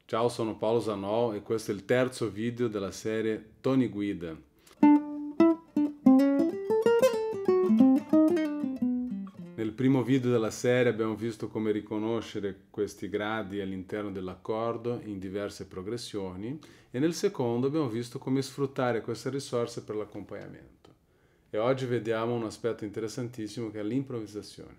Ciao, sono Paolo Zanò e questo è il terzo video della serie Toni Guida. Nel primo video della serie abbiamo visto come riconoscere questi gradi all'interno dell'accordo in diverse progressioni e nel secondo abbiamo visto come sfruttare queste risorse per l'accompagnamento. E oggi vediamo un aspetto interessantissimo che è l'improvvisazione.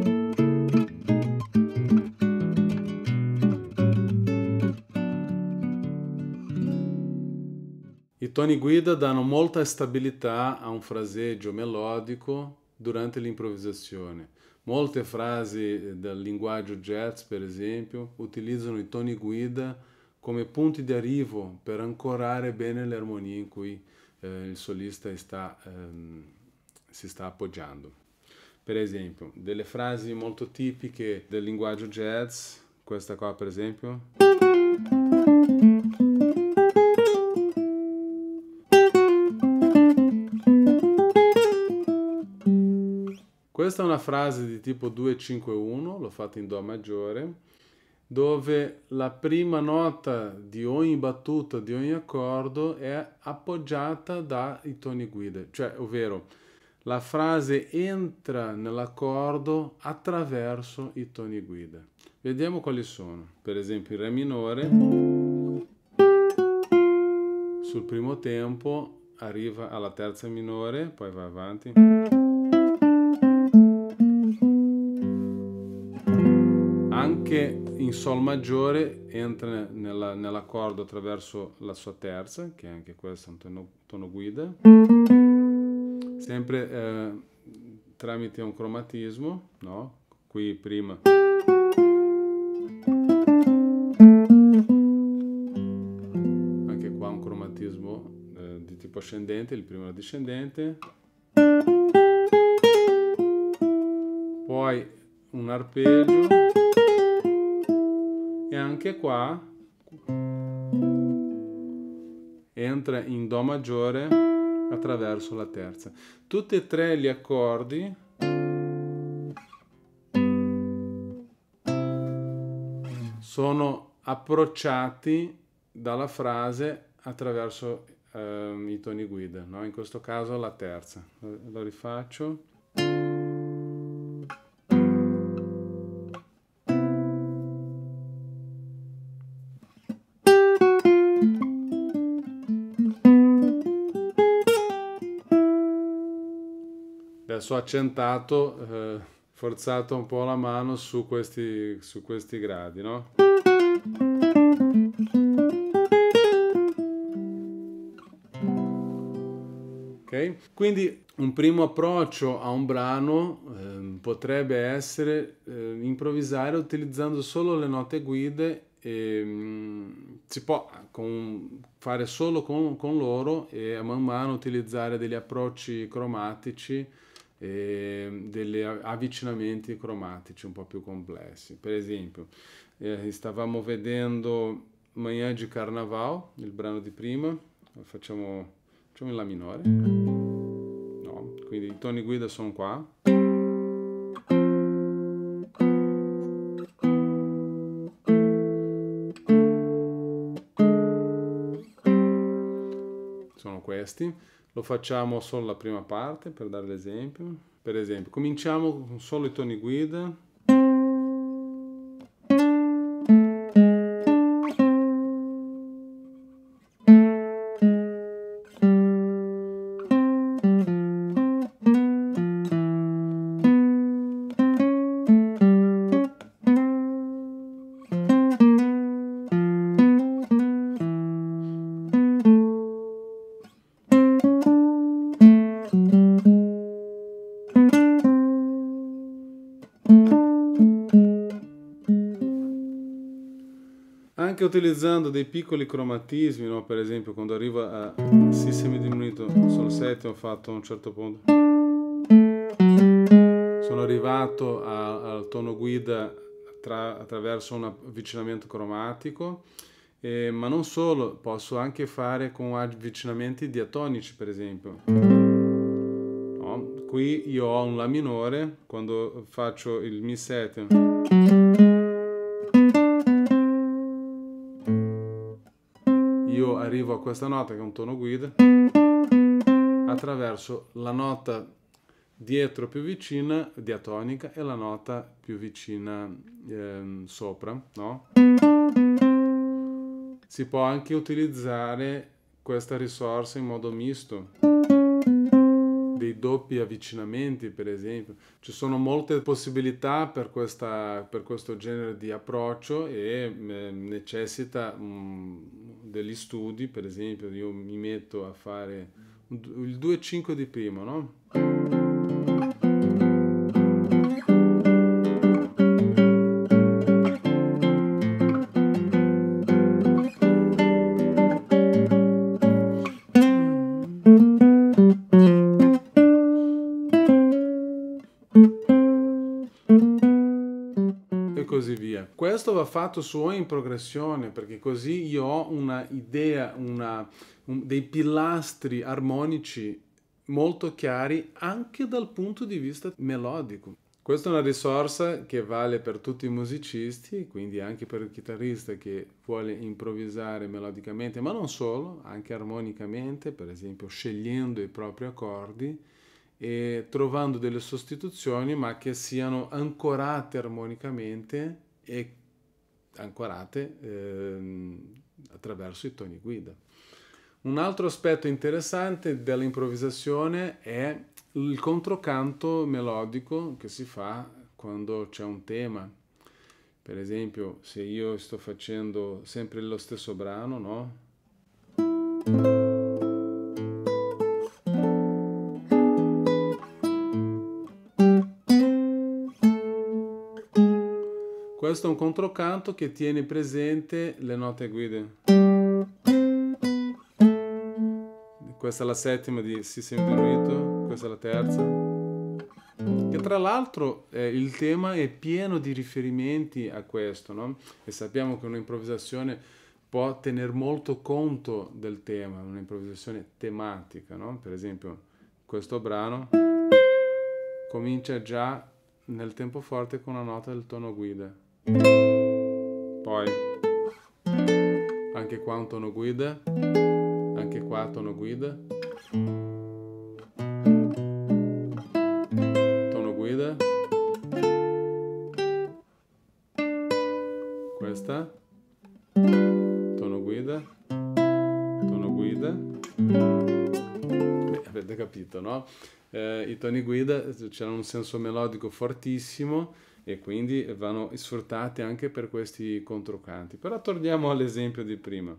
I toni guida danno molta stabilità a un fraseggio melodico durante l'improvvisazione. Molte frasi del linguaggio jazz, per esempio, utilizzano i toni guida come punti di arrivo per ancorare bene le armonie in cui il solista si sta appoggiando. Per esempio, delle frasi molto tipiche del linguaggio jazz, questa qua per esempio. Questa è una frase di tipo 2-5-1, l'ho fatta in Do maggiore, dove la prima nota di ogni battuta, di ogni accordo è appoggiata dai toni guida, cioè, ovvero, la frase entra nell'accordo attraverso i toni guida. Vediamo quali sono. Per esempio, il Re minore, sul primo tempo, arriva alla terza minore, poi va avanti. Anche in Sol maggiore entra nell'accordo attraverso la sua terza, che anche questo è un tono guida, sempre tramite un cromatismo, no? Qui prima anche qua un cromatismo di tipo ascendente, il primo è discendente, poi un arpeggio. E anche qua entra in Do maggiore attraverso la terza. Tutti e tre gli accordi sono approcciati dalla frase attraverso i toni guida, no? In questo caso la terza. Lo rifaccio. Adesso ho accentato, forzato un po' la mano su questi gradi, no? Ok? Quindi un primo approccio a un brano potrebbe essere improvvisare utilizzando solo le note guide. Si può fare solo con loro e a man mano utilizzare degli approcci cromatici e degli avvicinamenti cromatici un po' più complessi. Per esempio, stavamo vedendo Manhã de Carnaval, il brano di prima, facciamo in La minore, no? Quindi i toni guida sono qua. Sono questi. Lo facciamo solo la prima parte per dare l'esempio. Per esempio, cominciamo con solo i toni guida. Anche utilizzando dei piccoli cromatismi, no? Per esempio quando arriva a Si semidiminuito Sol settimo ho fatto a un certo punto, sono arrivato al tono guida attraverso un avvicinamento cromatico, ma non solo, posso anche fare con avvicinamenti diatonici, per esempio, no? Qui io ho un La minore, quando faccio il Mi settimo arrivo a questa nota che è un tono guida, attraverso la nota dietro più vicina, diatonica, e la nota più vicina sopra, no? Si può anche utilizzare questa risorsa in modo misto, dei doppi avvicinamenti per esempio. Ci sono molte possibilità per questo genere di approccio e necessita degli studi. Per esempio io mi metto a fare il 2-5 di primo, no? E così via. Questo va fatto solo in progressione, perché così io ho una idea, dei pilastri armonici molto chiari anche dal punto di vista melodico. Questa è una risorsa che vale per tutti i musicisti, quindi anche per il chitarrista che vuole improvvisare melodicamente, ma non solo, anche armonicamente, per esempio scegliendo i propri accordi e trovando delle sostituzioni, ma che siano ancorate armonicamente e ancorate attraverso i toni guida. Un altro aspetto interessante dell'improvvisazione è il controcanto melodico che si fa quando c'è un tema. Per esempio, se io sto facendo sempre lo stesso brano, no? Questo è un controcanto che tiene presente le note guide. Questa è la settima di Si semidinuito, questa è la terza. Che tra l'altro il tema è pieno di riferimenti a questo, no? E sappiamo che un'improvvisazione può tener molto conto del tema, un'improvvisazione tematica, no? Per esempio, questo brano comincia già nel tempo forte con una nota del tono guida. Poi anche qua un tono guida, anche qua tono guida, tono guida, questa, tono guida, tono guida. Beh, avete capito, no? I toni guida c'hanno un senso melodico fortissimo e quindi vanno sfruttati anche per questi controcanti. Però torniamo all'esempio di prima.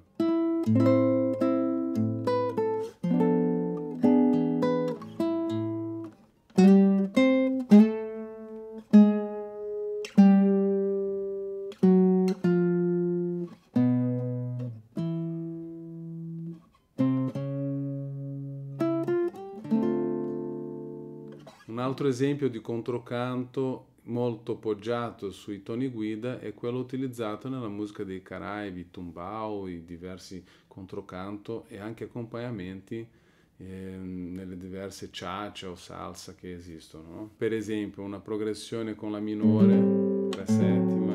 Un altro esempio di controcanto molto poggiato sui toni guida è quello utilizzato nella musica dei Caraibi, tumbao, i diversi controcanto e anche accompagnamenti nelle diverse cha-cha o salsa che esistono, no? Per esempio una progressione con la minore, la settima,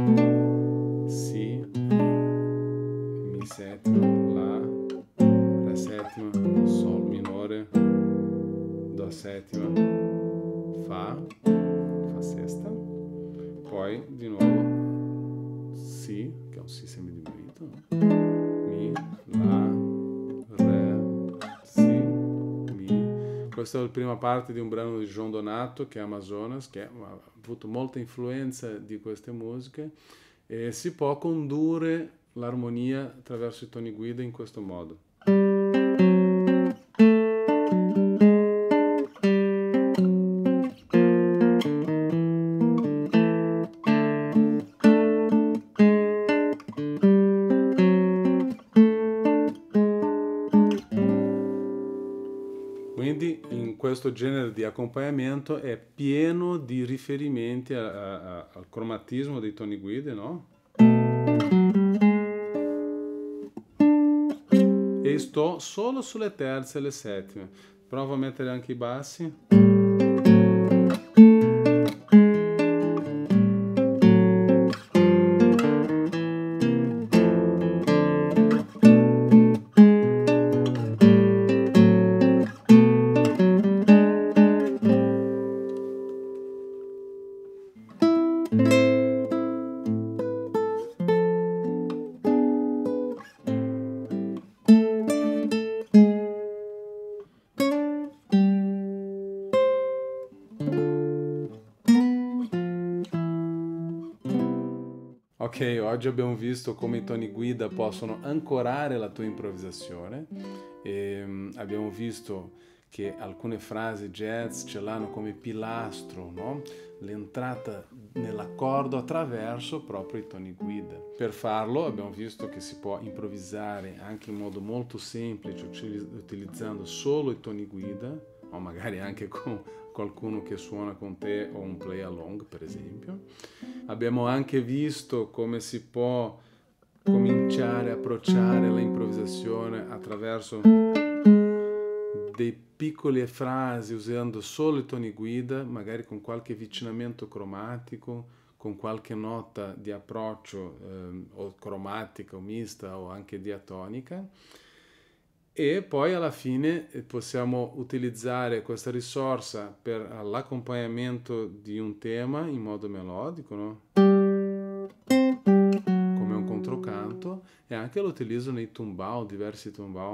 Si, Mi settima, La settima, Sol minore, Do settima, Fa sesta, poi di nuovo Si, che è un Si semidiminuito, Mi, La, Re, Si, Mi. Questa è la prima parte di un brano di João Donato che è Amazonas, che ha avuto molta influenza di queste musiche e si può condurre l'armonia attraverso i toni guida in questo modo. Quindi in questo genere di accompagnamento è pieno di riferimenti al cromatismo dei toni guida, no? E sto solo sulle terze e le settime. Provo a mettere anche i bassi. oggi abbiamo visto come i toni guida possono ancorare la tua improvvisazione e abbiamo visto che alcune frasi jazz ce l'hanno come pilastro, no? L'entrata nell'accordo attraverso proprio i toni guida. Per farlo abbiamo visto che si può improvvisare anche in modo molto semplice utilizzando solo i toni guida o magari anche con qualcuno che suona con te o un play along per esempio. Abbiamo anche visto come si può cominciare a approcciare l'improvvisazione attraverso dei piccole frasi usando solo i toni guida, magari con qualche avvicinamento cromatico, con qualche nota di approccio o cromatica o mista o anche diatonica. E poi alla fine possiamo utilizzare questa risorsa per l'accompagnamento di un tema in modo melodico, no? Come un controcanto, e anche l'utilizzo nei tumbao, diversi tumbao.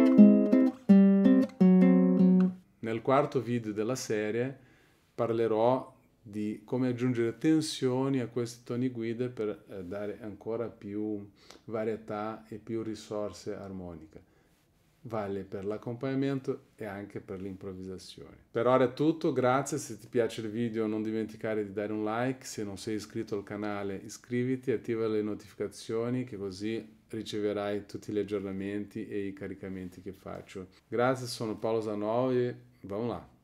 Nel quarto video della serie parlerò di come aggiungere tensioni a questi toni guida per dare ancora più varietà e più risorse armoniche. Vale per l'accompagnamento e anche per l'improvvisazione. Per ora è tutto, grazie, se ti piace il video non dimenticare di dare un like, se non sei iscritto al canale iscriviti, attiva le notificazioni che così riceverai tutti gli aggiornamenti e i caricamenti che faccio. Grazie, sono Paolo Zanovi, vamos lá!